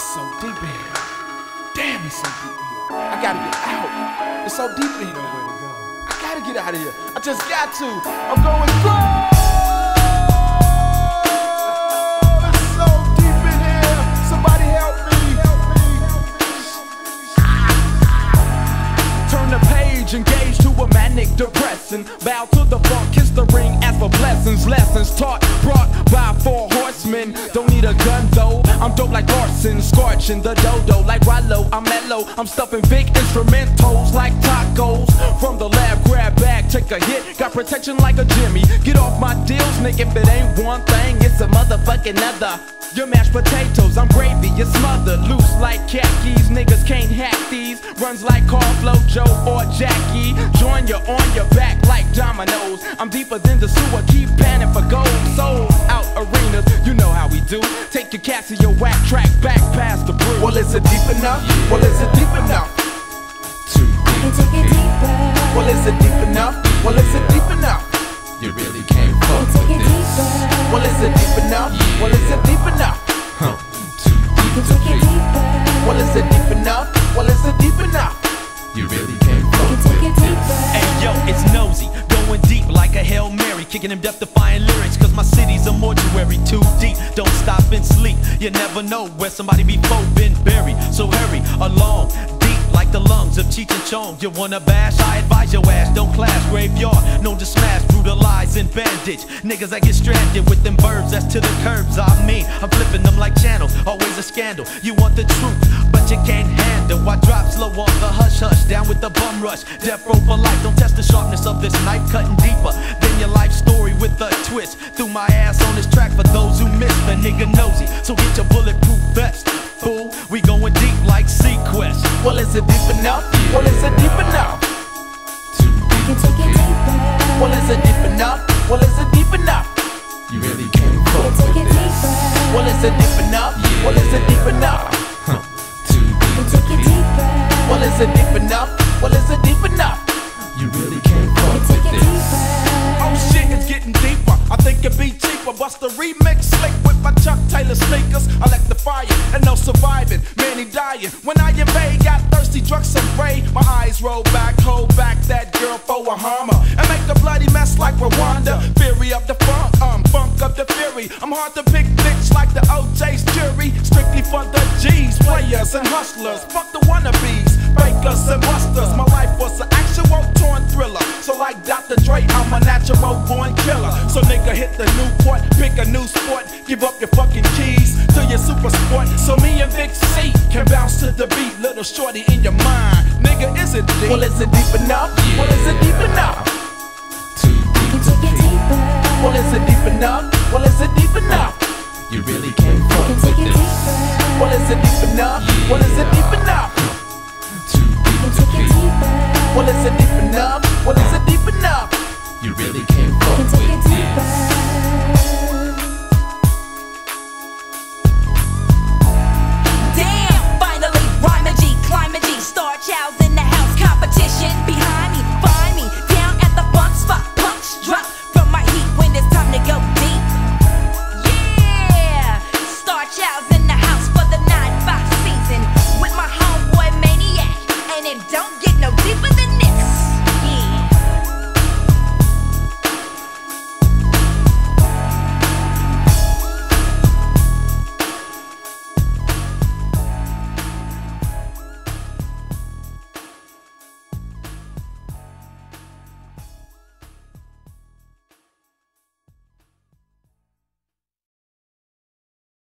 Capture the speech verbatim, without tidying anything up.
It's so deep in here. Damn, it's so deep in here. I gotta get out. It's so deep in here. I gotta get out of here. I just got to. I'm going through. It's so deep in here. Somebody help me. Turn the page, engage to a manic depressing. Bow to the funk, kiss the ring, ask for blessings. Lessons taught, brought by four horsemen. Don't need a gun though. I'm dope like Larson, scorching the dodo like Rollo. I'm mellow, I'm stuffing big instrumentals like tacos. From the lab, grab bag, take a hit. Got protection like a Jimmy. Get off my deals, nigga. If it ain't one thing, it's a motherfucking other. Your mashed potatoes, I'm gravy, you're smothered. Loose like khakis, niggas can't hack these. Runs like Carl, Flo, Joe, or Jackie. Join you on your back like dominoes. I'm deeper than the sewer, keep panning for gold. Sold out arenas, you know how we do. Take your Casio whack track back past the brew. Well, is it deep enough? Well, is it deep enough? Too deep. Take it deeper. Well, is it deep enough? Well, is it deep enough? You really can't fuck Take with it this. deeper. Well, is it deep enough? Well, is it deep enough? Huh. Too deep to Take it be. deeper. Well, is it deep enough? Well, is it deep enough? You really can't fuck Take with it this. deeper. Hey yo, it's Nosy, going deep like a Hail Mary, kicking them death-defying lyrics, cause my city's a mortuary. Too deep, don't stop and sleep. You never know where somebody before been buried. So hurry along, deep like the lungs of Cheech and Chong. You wanna bash? I advise your ass, don't clash. Graveyard, known to smash, brutalize and bandage. Niggas that get stranded with them birds, that's to the curbs. I mean, I'm flipping them like channels, always a scandal. You want the truth, but you can't handle. I drop slow on the hush hush, down with the bum rush. Death row for life, don't test the sharpness of this knife, cutting deeper than your life story with a twist. Threw my ass on this track for those who missed. The nigga nosy, so get your bulletproof vest. Fool, we going deep like Sequest. Well, is it deep enough? Well, is it deep enough? Too deep Take to it be. deeper. Well, is it deep enough? Well, is it deep enough? You really can't fuck Take with it this. deeper. Well, is it deep enough? Well, is it deep enough? Huh. Too deep to Take it be. deeper. Well, is it deep enough? Well, is it deep enough? You really can't fuck Take with it this. deeper. Oh shit, it's getting deeper. I think it'd be cheaper. Bust the remix slick with my Chuck Taylor sneakers. I like the fire and no surviving. Man, he dying. When I invade, got thirsty, drunk some Ray. My eyes roll back, hold back that girl for a Hummer. And make a bloody mess like Rwanda. Fury of the funk, um, funk of the fury. I'm hard to pick bitch like the O J's jury. Strictly for the G's, players and hustlers. Fuck the wannabes, fakers and busters. My life was an actual torn thriller. So like Doctor Dre, I'm a natural born killer. So nigga hit the Newport, pick a new sport. Give up your fucking keys to your super sport. So me and Big C can bounce to the beat. Little shorty in your mind. Nigga, is it deep? Well, is it deep enough? Well, is it deep enough? Too deep to Take it be. deeper. Well, is it deep enough? Well, is it deep enough? You really can't fuck Take with it this. deeper. Well, is it deep enough? Well, is it deep enough? Too deep to Take it be. deeper. Well, is it deep enough? Well, is it deep enough? You really can't fuck Take it with deeper. this.